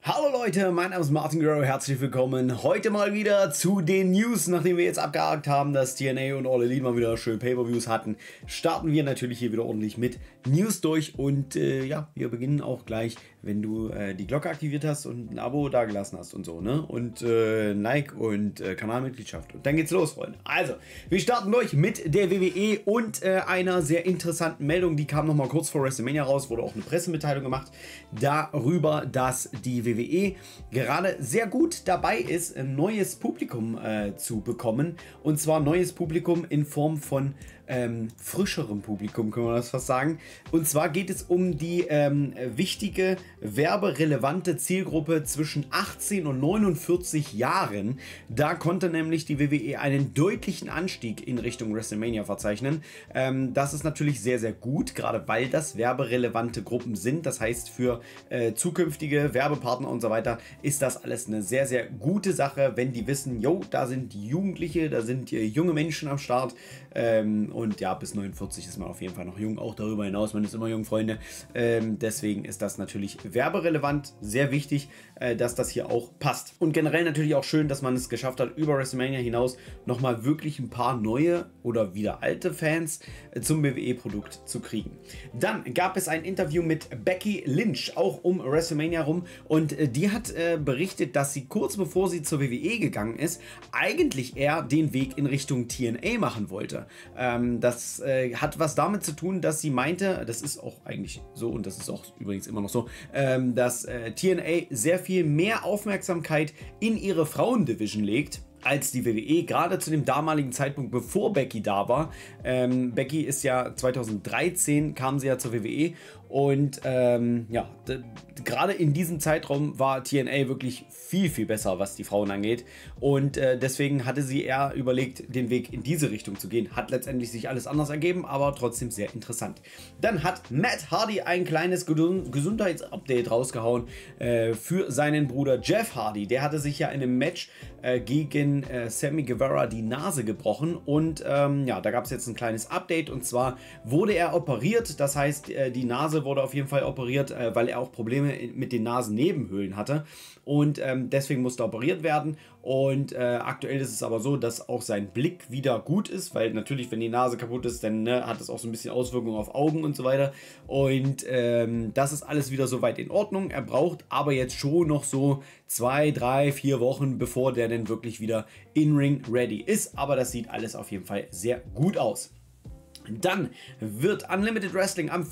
Hallo Leute, mein Name ist Martin Guerrero, herzlich willkommen. Heute mal wieder zu den News. Nachdem wir jetzt abgehakt haben, dass TNA und All Elite mal wieder schön Pay-Per-Views hatten, starten wir natürlich hier wieder ordentlich mit News durch. Und ja, wir beginnen auch gleich, wenn du die Glocke aktiviert hast und ein Abo dagelassen hast und so, ne? Und Like und Kanalmitgliedschaft. Und dann geht's los, Freunde. Also, wir starten durch mit der WWE und einer sehr interessanten Meldung. Die kam nochmal kurz vor WrestleMania raus, wurde auch eine Pressemitteilung gemacht darüber, dass die WWE gerade sehr gut dabei ist, ein neues Publikum zu bekommen. Und zwar neues Publikum in Form von frischerem Publikum, können wir das fast sagen. Und zwar geht es um die wichtige, werberelevante Zielgruppe zwischen 18 und 49 Jahren. Da konnte nämlich die WWE einen deutlichen Anstieg in Richtung WrestleMania verzeichnen. Das ist natürlich sehr, sehr gut, gerade weil das werberelevante Gruppen sind. Das heißt, für zukünftige Werbepartner und so weiter ist das alles eine sehr, sehr gute Sache, wenn die wissen, jo, da sind Jugendliche, da sind junge Menschen am Start. Und ja, bis 49 ist man auf jeden Fall noch jung, auch darüber hinaus, man ist immer jung, Freunde. Deswegen ist das natürlich werberelevant, sehr wichtig, dass das hier auch passt. Und generell natürlich auch schön, dass man es geschafft hat, über WrestleMania hinaus nochmal wirklich ein paar neue oder wieder alte Fans zum WWE-Produkt zu kriegen. Dann gab es ein Interview mit Becky Lynch, auch um WrestleMania rum, und die hat berichtet, dass sie kurz bevor sie zur WWE gegangen ist, eigentlich eher den Weg in Richtung TNA machen wollte. Das hat was damit zu tun, dass sie meinte, das ist auch eigentlich so und das ist auch übrigens immer noch so, dass TNA sehr viel mehr Aufmerksamkeit in ihre Frauendivision legt als die WWE, gerade zu dem damaligen Zeitpunkt, bevor Becky da war. Becky ist ja 2013, kam sie ja zur WWE und ja, gerade in diesem Zeitraum war TNA wirklich viel, viel besser, was die Frauen angeht, und deswegen hatte sie eher überlegt, den Weg in diese Richtung zu gehen. Hat letztendlich sich alles anders ergeben, aber trotzdem sehr interessant. Dann hat Matt Hardy ein kleines Gesundheitsupdate rausgehauen für seinen Bruder Jeff Hardy. Der hatte sich ja in einem Match gegen Sammy Guevara die Nase gebrochen, und ja, da gab es jetzt ein kleines Update, und zwar wurde er operiert. Das heißt, die Nase wurde auf jeden Fall operiert, weil er auch Probleme mit den Nasennebenhöhlen hatte, und deswegen musste operiert werden. Und aktuell ist es aber so, dass auch sein Blick wieder gut ist, weil natürlich, wenn die Nase kaputt ist, dann hat es auch so ein bisschen Auswirkungen auf Augen und so weiter. Und das ist alles wieder soweit in Ordnung. Er braucht aber jetzt schon noch so 2, 3, 4 Wochen, bevor der denn wirklich wieder in-Ring ready ist. Aber das sieht alles auf jeden Fall sehr gut aus. Dann wird Unlimited Wrestling am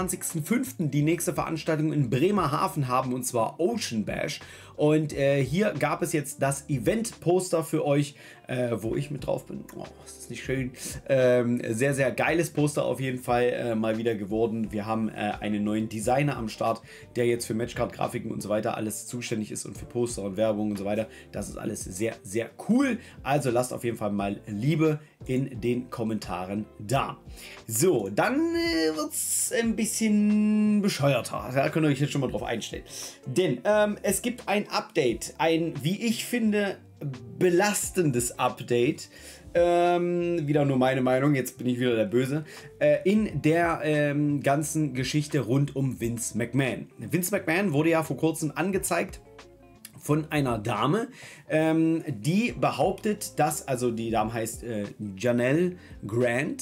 25.05. die nächste Veranstaltung in Bremerhaven haben, und zwar Ocean Bash. Und hier gab es jetzt das Event-Poster für euch, wo ich mit drauf bin. Oh, ist das nicht schön? Sehr, sehr geiles Poster auf jeden Fall mal wieder geworden. Wir haben einen neuen Designer am Start, der jetzt für Matchcard-Grafiken und so weiter alles zuständig ist und für Poster und Werbung und so weiter. Das ist alles sehr, sehr cool. Also lasst auf jeden Fall mal Liebe in den Kommentaren da. So, dann wird es ein bisschen bescheuerter. Da könnt ihr euch jetzt schon mal drauf einstellen. Denn es gibt ein Update, ein, wie ich finde, belastendes Update. Wieder nur meine Meinung, jetzt bin ich wieder der Böse, in der ganzen Geschichte rund um Vince McMahon. Vince McMahon wurde ja vor kurzem angezeigt von einer Dame, die behauptet, dass, also die Dame heißt Janelle Grant,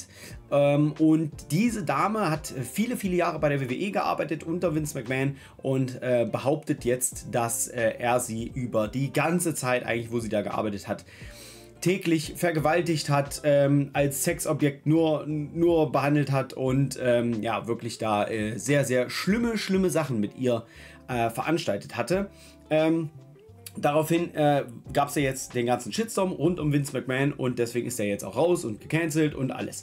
und diese Dame hat viele, viele Jahre bei der WWE gearbeitet unter Vince McMahon und behauptet jetzt, dass er sie über die ganze Zeit eigentlich, wo sie da gearbeitet hat, täglich vergewaltigt hat, als Sexobjekt nur behandelt hat und ja, wirklich da sehr, sehr schlimme Sachen mit ihr veranstaltet hatte. Daraufhin gab es ja jetzt den ganzen Shitstorm rund um Vince McMahon, und deswegen ist er jetzt auch raus und gecancelt und alles.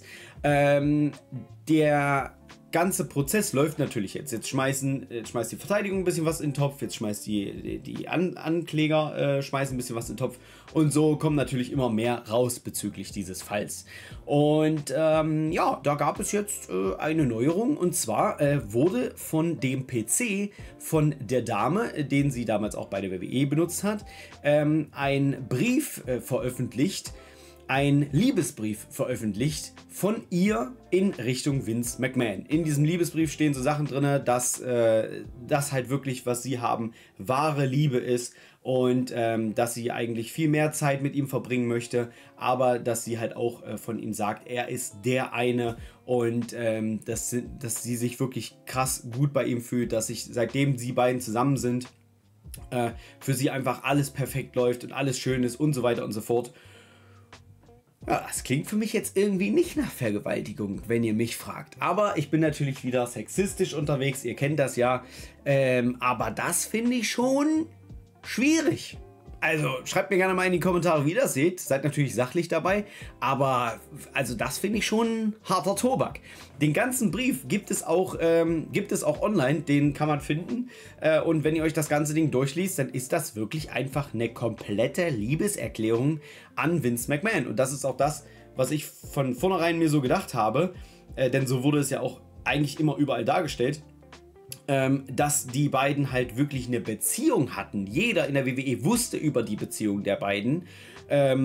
Der ganze Prozess läuft natürlich jetzt. Jetzt schmeißt die Verteidigung ein bisschen was in den Topf, jetzt schmeißt die Ankläger schmeißen ein bisschen was in den Topf, und so kommt natürlich immer mehr raus bezüglich dieses Falls. Und ja, da gab es jetzt eine Neuerung, und zwar wurde von dem PC von der Dame, den sie damals auch bei der WWE benutzt hat, ein Brief veröffentlicht, einen Liebesbrief veröffentlicht von ihr in Richtung Vince McMahon. In diesem Liebesbrief stehen so Sachen drin, dass das halt wirklich, was sie haben, wahre Liebe ist und dass sie eigentlich viel mehr Zeit mit ihm verbringen möchte, aber dass sie halt auch von ihm sagt, er ist der eine und dass sie sich wirklich krass gut bei ihm fühlt, dass sich seitdem sie beiden zusammen sind, für sie einfach alles perfekt läuft und alles schön ist und so weiter und so fort. Ja, das klingt für mich jetzt irgendwie nicht nach Vergewaltigung, wenn ihr mich fragt. Aber ich bin natürlich wieder sexistisch unterwegs, ihr kennt das ja. Aber das finde ich schon schwierig. Also schreibt mir gerne mal in die Kommentare, wie ihr das seht. Seid natürlich sachlich dabei. Aber also das finde ich schon harter Tobak. Den ganzen Brief gibt es auch online. Den kann man finden. Und wenn ihr euch das ganze Ding durchliest, dann ist das wirklich einfach eine komplette Liebeserklärung an Vince McMahon. Und das ist auch das, was ich von vornherein mir so gedacht habe. Denn so wurde es ja auch eigentlich immer überall dargestellt. Dass die beiden halt wirklich eine Beziehung hatten. Jeder in der WWE wusste über die Beziehung der beiden. Ja,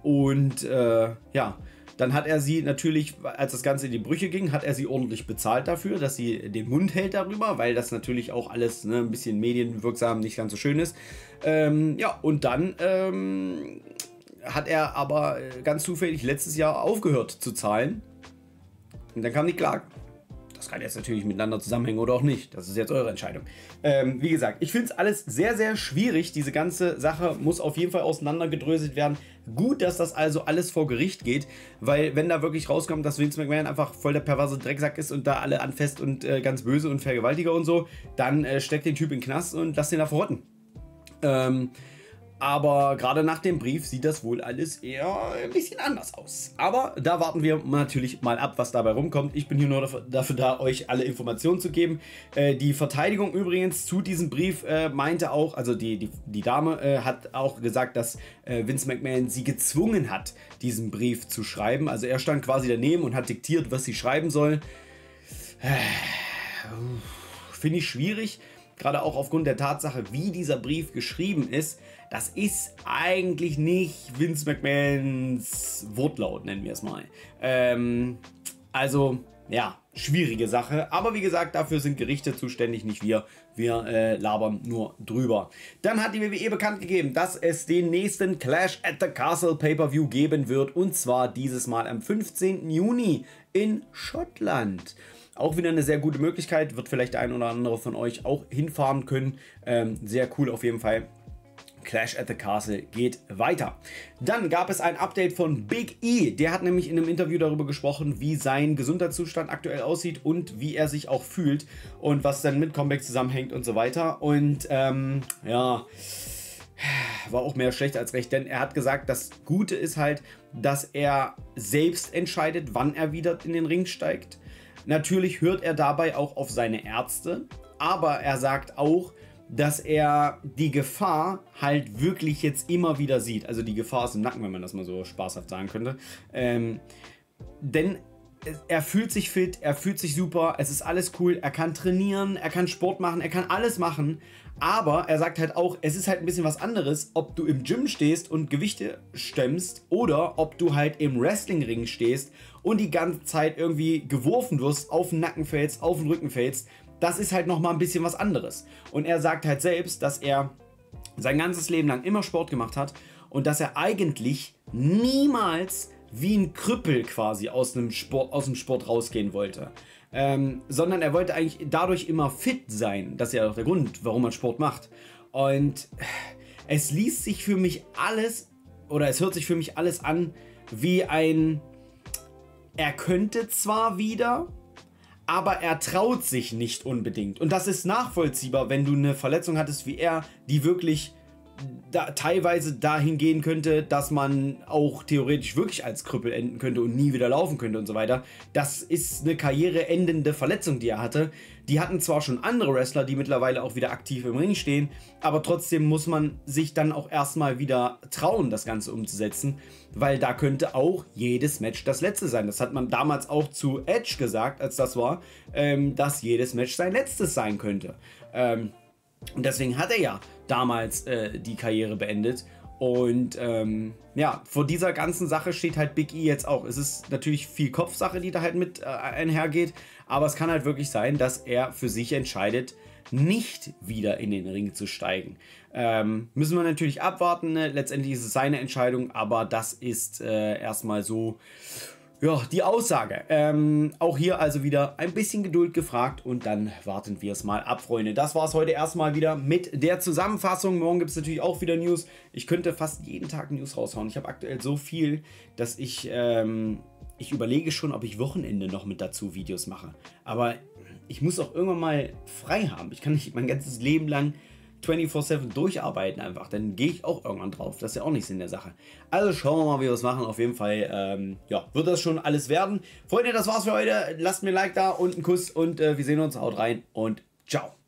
dann hat er sie natürlich, als das Ganze in die Brüche ging, hat er sie ordentlich bezahlt dafür, dass sie den Mund hält darüber, weil das natürlich auch alles ein bisschen medienwirksam nicht ganz so schön ist. Ja, und dann hat er aber ganz zufällig letztes Jahr aufgehört zu zahlen. Und dann kam die Klage. Das kann jetzt natürlich miteinander zusammenhängen oder auch nicht. Das ist jetzt eure Entscheidung. Wie gesagt, ich finde es alles sehr, sehr schwierig. Diese ganze Sache muss auf jeden Fall auseinandergedröselt werden. Gut, dass das also alles vor Gericht geht, weil wenn da wirklich rauskommt, dass Vince McMahon einfach voll der perverse Drecksack ist und da alle anfasst und ganz böse und Vergewaltiger und so, dann steckt den Typ in den Knast und lasst den da verrotten. Aber gerade nach dem Brief sieht das wohl alles eher ein bisschen anders aus. Aber da warten wir natürlich mal ab, was dabei rumkommt. Ich bin hier nur dafür da, euch alle Informationen zu geben. Die Verteidigung übrigens zu diesem Brief meinte auch, also die Dame hat auch gesagt, dass Vince McMahon sie gezwungen hat, diesen Brief zu schreiben. Also er stand quasi daneben und hat diktiert, was sie schreiben soll. Finde ich schwierig. Gerade auch aufgrund der Tatsache, wie dieser Brief geschrieben ist, das ist eigentlich nicht Vince McMahons Wortlaut, nennen wir es mal. Also, ja, schwierige Sache. Aber wie gesagt, dafür sind Gerichte zuständig, nicht wir. Wir labern nur drüber. Dann hat die WWE bekannt gegeben, dass es den nächsten Clash at the Castle Pay-Per-View geben wird. Und zwar dieses Mal am 15. Juni in Schottland. Auch wieder eine sehr gute Möglichkeit, wird vielleicht der ein oder andere von euch auch hinfahren können. Sehr cool auf jeden Fall. Clash at the Castle geht weiter. Dann gab es ein Update von Big E. Der hat nämlich in einem Interview darüber gesprochen, wie sein Gesundheitszustand aktuell aussieht und wie er sich auch fühlt und was dann mit Comeback zusammenhängt und so weiter. Und ja, war auch mehr schlecht als recht, denn er hat gesagt, das Gute ist halt, dass er selbst entscheidet, wann er wieder in den Ring steigt. Natürlich hört er dabei auch auf seine Ärzte, aber er sagt auch, dass er die Gefahr halt wirklich jetzt immer wieder sieht. Also die Gefahr ist im Nacken, wenn man das mal so spaßhaft sagen könnte. Denn er fühlt sich fit, er fühlt sich super, es ist alles cool, er kann trainieren, er kann Sport machen, er kann alles machen. Aber er sagt halt auch, es ist halt ein bisschen was anderes, ob du im Gym stehst und Gewichte stemmst oder ob du halt im Wrestlingring stehst und die ganze Zeit irgendwie geworfen wirst, auf den Nacken fällst, auf den Rücken fällst. Das ist halt nochmal ein bisschen was anderes. Und er sagt halt selbst, dass er sein ganzes Leben lang immer Sport gemacht hat und dass er eigentlich niemals wie ein Krüppel quasi aus dem Sport rausgehen wollte. Sondern er wollte eigentlich dadurch immer fit sein. Das ist ja auch der Grund, warum man Sport macht. Und es liest sich für mich alles, oder es hört sich für mich alles an, wie ein, er könnte zwar wieder, aber er traut sich nicht unbedingt. Und das ist nachvollziehbar, wenn du eine Verletzung hattest wie er, die wirklich teilweise dahin gehen könnte, dass man auch theoretisch wirklich als Krüppel enden könnte und nie wieder laufen könnte und so weiter. Das ist eine karriereendende Verletzung, die er hatte. Die hatten zwar schon andere Wrestler, die mittlerweile auch wieder aktiv im Ring stehen, aber trotzdem muss man sich dann auch erstmal wieder trauen, das Ganze umzusetzen, weil da könnte auch jedes Match das letzte sein. Das hat man damals auch zu Edge gesagt, als das war, dass jedes Match sein letztes sein könnte. Und deswegen hat er ja damals die Karriere beendet. Und ja, vor dieser ganzen Sache steht halt Big E jetzt auch. Es ist natürlich viel Kopfsache, die da halt mit einhergeht, aber es kann halt wirklich sein, dass er für sich entscheidet, nicht wieder in den Ring zu steigen. Müssen wir natürlich abwarten, ne? Letztendlich ist es seine Entscheidung, aber das ist erstmal so, ja, die Aussage. Auch hier also wieder ein bisschen Geduld gefragt und dann warten wir es mal ab, Freunde. Das war es heute erstmal wieder mit der Zusammenfassung. Morgen gibt es natürlich auch wieder News. Ich könnte fast jeden Tag News raushauen. Ich habe aktuell so viel, dass ich überlege schon, ob ich Wochenende noch mit dazu Videos mache. Aber ich muss auch irgendwann mal frei haben. Ich kann nicht mein ganzes Leben lang 24/7 durcharbeiten einfach. Dann gehe ich auch irgendwann drauf. Das ist ja auch nichts in der Sache. Also schauen wir mal, wie wir es machen. Auf jeden Fall ja, wird das schon alles werden. Freunde, das war's für heute. Lasst mir ein Like da und einen Kuss und wir sehen uns. Haut rein und ciao.